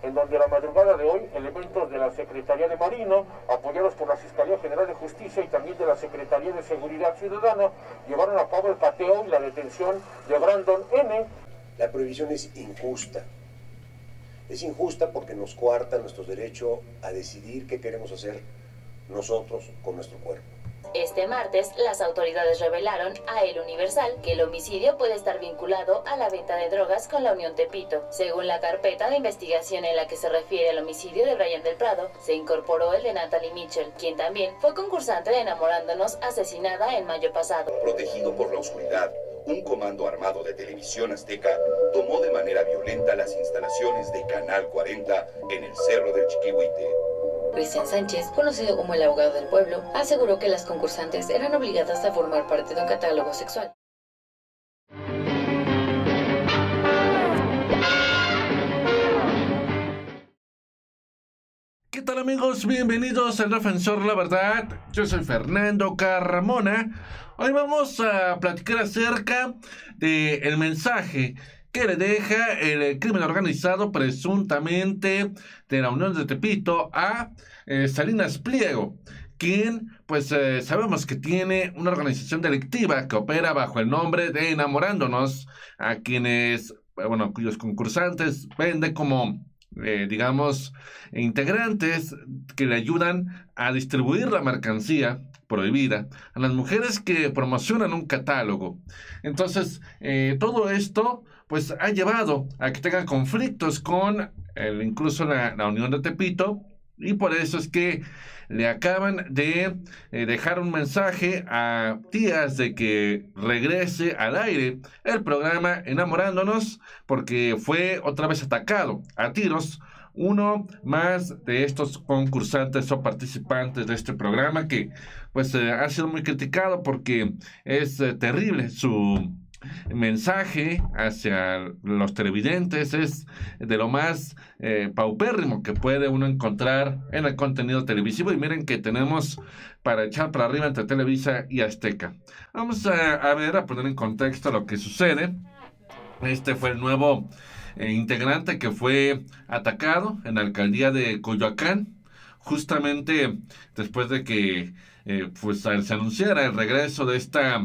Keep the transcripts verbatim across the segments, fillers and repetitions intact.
en donde a la madrugada de hoy elementos de la Secretaría de Marino, apoyados por la Fiscalía General de Justicia y también de la Secretaría de Seguridad Ciudadana, llevaron a cabo el cateo y la detención de Brandon N. La prohibición es injusta. Es injusta porque nos coarta nuestro derecho a decidir qué queremos hacer nosotros con nuestro cuerpo. Este martes, las autoridades revelaron a El Universal que el homicidio puede estar vinculado a la venta de drogas con la Unión Tepito. Según la carpeta de investigación en la que se refiere al homicidio de Brian del Prado, se incorporó el de Natalie Mitchell, quien también fue concursante de Enamorándonos, asesinada en mayo pasado. Protegido por la oscuridad, un comando armado de Televisión Azteca tomó de manera violenta las instalaciones de Canal cuarenta en el Cerro del Chiquihuite. Cristian Sánchez, conocido como el abogado del pueblo, aseguró que las concursantes eran obligadas a formar parte de un catálogo sexual. ¿Qué tal, amigos? Bienvenidos al Defensor La Verdad. Yo soy Fernando Carramona. Hoy vamos a platicar acerca del mensaje que le deja el crimen organizado presuntamente de la Unión de Tepito a eh, Salinas Pliego, quien pues eh, sabemos que tiene una organización delictiva que opera bajo el nombre de Enamorándonos, a quienes, bueno, cuyos concursantes vende como eh, digamos integrantes que le ayudan a distribuir la mercancía prohibida a las mujeres que promocionan un catálogo. Entonces, eh, todo esto pues ha llevado a que tengan conflictos con el, incluso la, la Unión de Tepito, y por eso es que le acaban de eh, dejar un mensaje a días de que regrese al aire el programa Enamorándonos, porque fue otra vez atacado a tiros uno más de estos concursantes o participantes de este programa, que pues eh, ha sido muy criticado porque es eh, terrible su mensaje hacia los televidentes, es de lo más eh, paupérrimo que puede uno encontrar en el contenido televisivo. Y miren que tenemos para echar para arriba entre Televisa y Azteca. Vamos a, a ver, a poner en contexto lo que sucede. Este fue el nuevo eh, integrante que fue atacado en la alcaldía de Coyoacán, justamente después de que eh, pues se anunciara el regreso de esta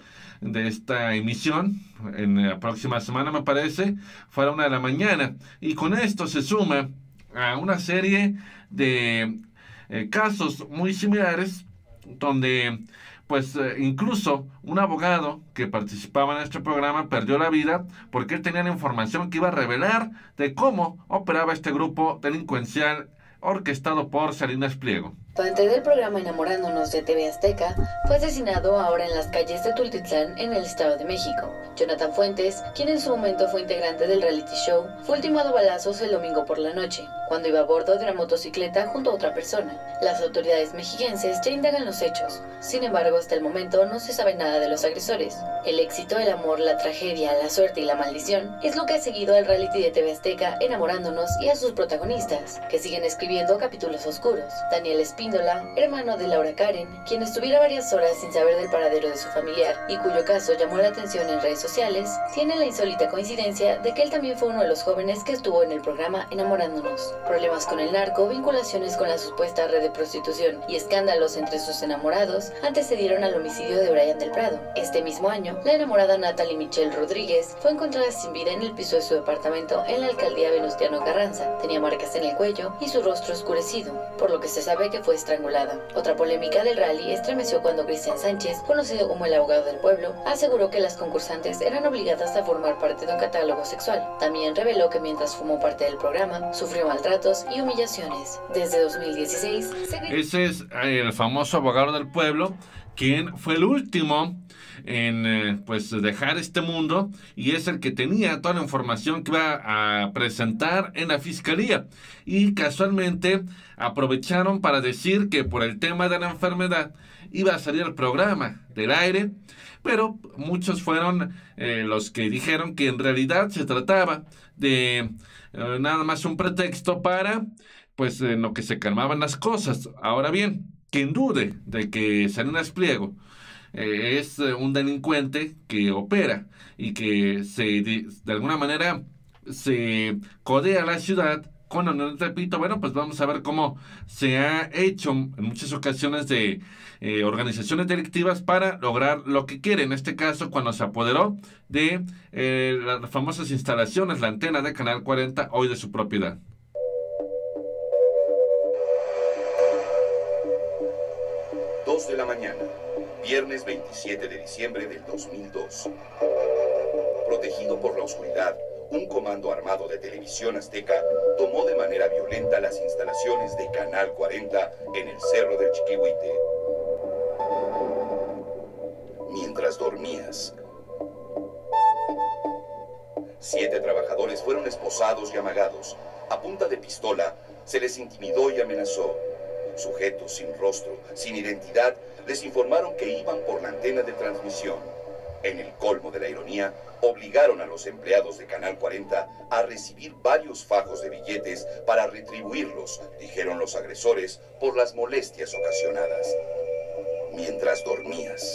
de esta emisión en la próxima semana, me parece, fue a la una de la mañana, y con esto se suma a una serie de eh, casos muy similares, donde pues eh, incluso un abogado que participaba en este programa perdió la vida porque él tenía la información que iba a revelar de cómo operaba este grupo delincuencial orquestado por Salinas Pliego. Parte del programa Enamorándonos de T V Azteca fue asesinado ahora en las calles de Tultitlán, en el Estado de México. Jonathan Fuentes, quien en su momento fue integrante del reality show, fue ultimado a balazos el domingo por la noche, cuando iba a bordo de una motocicleta junto a otra persona. Las autoridades mexiquenses ya indagan los hechos. Sin embargo, hasta el momento no se sabe nada de los agresores. El éxito, el amor, la tragedia, la suerte y la maldición es lo que ha seguido al reality de T V Azteca Enamorándonos y a sus protagonistas, que siguen escribiendo capítulos oscuros. Daniel Espíndola, hermano de Laura Karen, quien estuviera varias horas sin saber del paradero de su familiar y cuyo caso llamó la atención en redes sociales, tiene la insólita coincidencia de que él también fue uno de los jóvenes que estuvo en el programa Enamorándonos. Problemas con el narco, vinculaciones con la supuesta red de prostitución y escándalos entre sus enamorados antecedieron al homicidio de Brian del Prado. Este mismo año, la enamorada Natalie Mitchell Rodríguez fue encontrada sin vida en el piso de su departamento en la alcaldía Venustiano Carranza. Tenía marcas en el cuello y su rostro oscurecido, por lo que se sabe que fue estrangulada. Otra polémica del rally estremeció cuando Cristian Sánchez, conocido como el abogado del pueblo, aseguró que las concursantes eran obligadas a formar parte de un catálogo sexual. También reveló que mientras formó parte del programa, sufrió maltratos y humillaciones. Desde dos mil dieciséis... Se... Ese es el famoso abogado del pueblo, quien fue el último en eh, pues dejar este mundo, y es el que tenía toda la información que iba a presentar en la fiscalía, y casualmente aprovecharon para decir que por el tema de la enfermedad iba a salir el programa del aire, pero muchos fueron eh, los que dijeron que en realidad se trataba de eh, nada más un pretexto para pues en lo que se calmaban las cosas. Ahora bien, quien dude de que Salinas Pliego eh, es eh, un delincuente que opera y que se de, de alguna manera se codea la ciudad con la Unión de Tepito. Bueno, pues vamos a ver cómo se ha hecho en muchas ocasiones de eh, organizaciones delictivas para lograr lo que quiere. En este caso, cuando se apoderó de eh, las famosas instalaciones, la antena de Canal cuarenta, hoy de su propiedad. dos de la mañana, viernes veintisiete de diciembre del dos mil dos. Protegido por la oscuridad, un comando armado de Televisión Azteca tomó de manera violenta las instalaciones de Canal cuarenta en el Cerro del Chiquihuite. Mientras dormías, siete trabajadores fueron esposados y amagados. A punta de pistola, se les intimidó y amenazó. Sujetos sin rostro, sin identidad, les informaron que iban por la antena de transmisión. En el colmo de la ironía, obligaron a los empleados de Canal cuarenta a recibir varios fajos de billetes para retribuirlos, dijeron los agresores, por las molestias ocasionadas. Mientras dormías.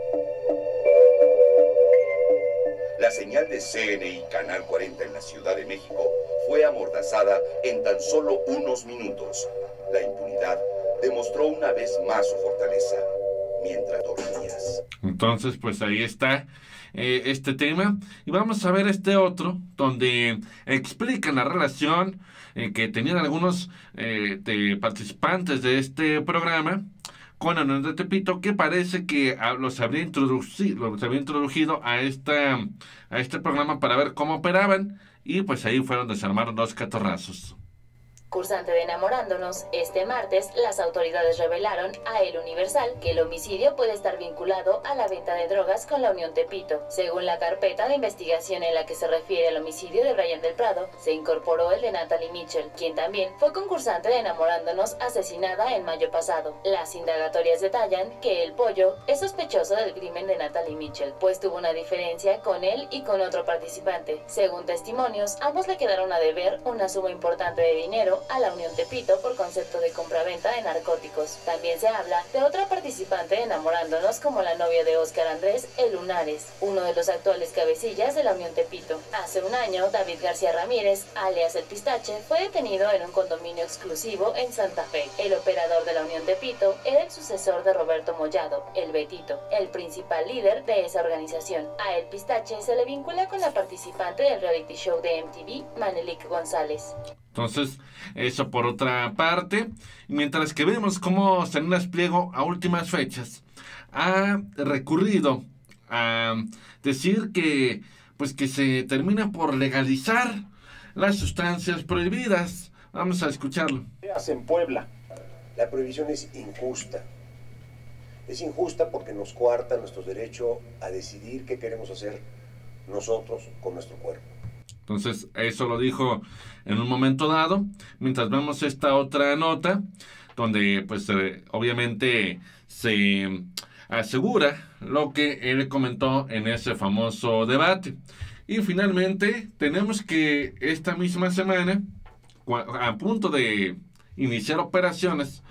La señal de C N I Canal cuarenta en la Ciudad de México fue amordazada en tan solo unos minutos. La impunidad demostró una vez más su fortaleza mientras dormías. Entonces, pues ahí está eh, este tema. Y vamos a ver este otro, donde explican la relación eh, que tenían algunos eh, de participantes de este programa con la Unión de Tepito, que parece que a, los, habría introducido, los habría introducido a, esta, a este programa para ver cómo operaban. Y pues ahí fue donde se armaron dos catorrazos. Cursante de Enamorándonos, este martes las autoridades revelaron a El Universal que el homicidio puede estar vinculado a la venta de drogas con la Unión Tepito. Según la carpeta de investigación en la que se refiere al homicidio de Brian del Prado, se incorporó el de Natalie Mitchell, quien también fue concursante de Enamorándonos, asesinada en mayo pasado. Las indagatorias detallan que el Pollo es sospechoso del crimen de Natalie Mitchell, pues tuvo una diferencia con él y con otro participante. Según testimonios, ambos le quedaron a deber una suma importante de dinero a la Unión Tepito por concepto de compraventa de narcóticos. También se habla de otra participante de Enamorándonos como la novia de Óscar Andrés, El Lunares, uno de los actuales cabecillas de la Unión Tepito. Hace un año, David García Ramírez, alias El Pistache, fue detenido en un condominio exclusivo en Santa Fe. El operador de la Unión Tepito era el sucesor de Roberto Mollado, El Betito, el principal líder de esa organización. A El Pistache se le vincula con la participante del reality show de M T V, Manelik González. Entonces, eso por otra parte. Mientras que vemos cómo Salinas Pliego a últimas fechas ha recurrido a decir que, pues que se termina por legalizar las sustancias prohibidas. Vamos a escucharlo. En Puebla, la prohibición es injusta. Es injusta porque nos coarta nuestro derecho a decidir qué queremos hacer nosotros con nuestro cuerpo. Entonces, eso lo dijo en un momento dado, mientras vemos esta otra nota, donde pues eh, obviamente se asegura lo que él comentó en ese famoso debate. Y finalmente, tenemos que esta misma semana, a punto de iniciar operaciones,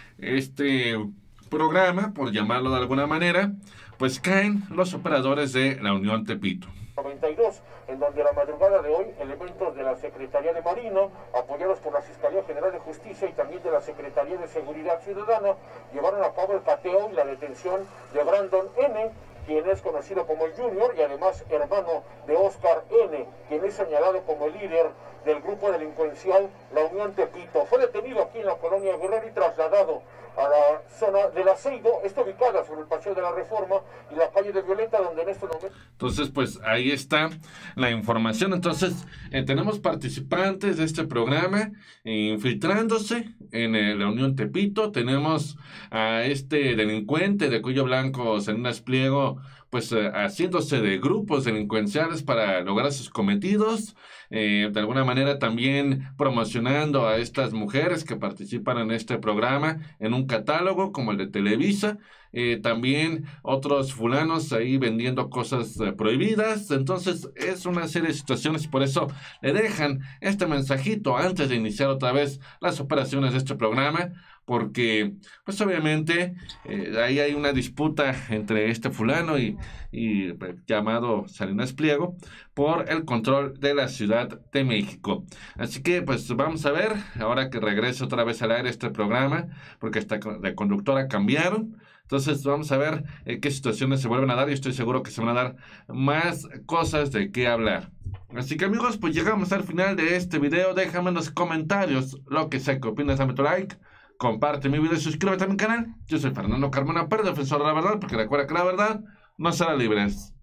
este programa, por llamarlo de alguna manera, pues caen los operadores de la Unión Tepito. noventa y dos, en donde a la madrugada de hoy elementos de la Secretaría de Marino, apoyados por la Fiscalía General de Justicia y también de la Secretaría de Seguridad Ciudadana, llevaron a cabo el cateo y la detención de Brandon N., quien es conocido como el Junior y además hermano de Óscar N., quien es señalado como el líder del grupo delincuencial La Unión Tepito. Fue detenido aquí en la colonia Guerrero y trasladado a la zona del Aceido, está ubicada sobre el Paseo de la Reforma y la calle de Violeta, donde en este momento... Entonces, pues ahí está la información. Entonces, eh, tenemos participantes de este programa eh, infiltrándose en eh, la Unión Tepito. Tenemos a este delincuente de cuello blanco, Salinas Pliego, pues eh, haciéndose de grupos delincuenciales para lograr sus cometidos. Eh, de alguna manera también promocionando a estas mujeres que participan en este programa en un catálogo como el de Televisa, eh, también otros fulanos ahí vendiendo cosas eh, prohibidas. Entonces es una serie de situaciones, por eso le dejan este mensajito antes de iniciar otra vez las operaciones de este programa, porque pues obviamente eh, ahí hay una disputa entre este fulano y, y eh, llamado Salinas Pliego por el control de la Ciudad de México. Así que pues vamos a ver, ahora que regrese otra vez al aire este programa, porque hasta de conductora cambiaron. Entonces vamos a ver eh, qué situaciones se vuelven a dar, y estoy seguro que se van a dar más cosas de qué hablar. Así que amigos, pues llegamos al final de este video. Déjame en los comentarios lo que sea que opinas, dame tu like, comparte mi video y suscríbete a mi canal. Yo soy Fernando Carmona, pero defensor de la verdad, porque recuerda que la verdad no será libre.